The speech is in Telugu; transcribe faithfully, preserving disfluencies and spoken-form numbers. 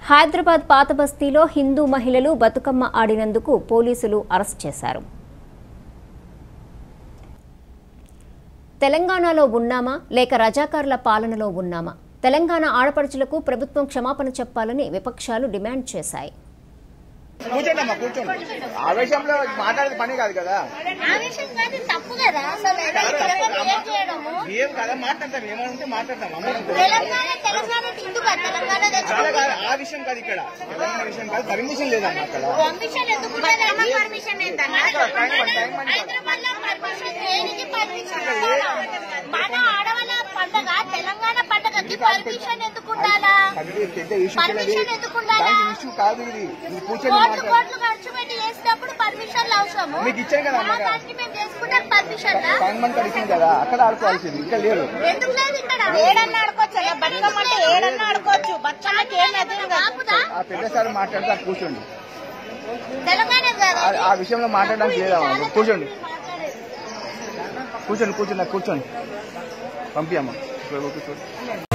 హైదరాబాద్ పాత బస్తీలో హిందూ మహిళలు బతుకమ్మ ఆడినందుకు పోలీసులు అరెస్ట్ చేశారు. తెలంగాణలో ఉన్నామా లేక రజాకారుల పాలనలో ఉన్నామా? తెలంగాణ ఆడపడుచులకు ప్రభుత్వం క్షమాపణ చెప్పాలని విపక్షాలు డిమాండ్ చేశాయి. కూర్చోండమ్మా, కూర్చోండి. ఆవేశంలో మాట్లాడేది పని కాదు కదా. ఏం కదా మాట్లాడతాం, ఏమంటే మాట్లాడతాం. ఆ విషయం కాదు ఇక్కడ, తెలంగాణ విషయం కాదు. పర్మిషన్ లేదమ్మా అక్కడ. తెలంగాణ పండుగకి పర్మిషన్ ఎందుకు ఉండాలా? పెద్ద ఇష్యూ కాదు ఇది. కోట్లు కోట్లు ఖర్చు పెట్టి చేసినప్పుడు పర్మిషన్లు అవసరం. మీకు ఇచ్చాను కదా, మేము చేసుకుంటాం పర్మిషన్ ఇచ్చింది కదా, అక్కడ ఆడుకోవాల్సింది ఇక్కడ లేదు. ఎందుకు లేదు? ఇక్కడ ఏడన్నా ఆడుకోవచ్చు, బతుకమ్మ అంటే ఏడన్నా ఆడుకోవచ్చు. బతుకమ్మకి ఏం ఆ పెద్ద సార్ మాట్లాడితే కూర్చోండి. తెలంగాణ ఆ విషయంలో మాట్లాడడానికి లేదా? కూర్చోండి కూర్చోండి కూర్చోండి కూర్చోండి పంపియమ్మా కూర్చోండి.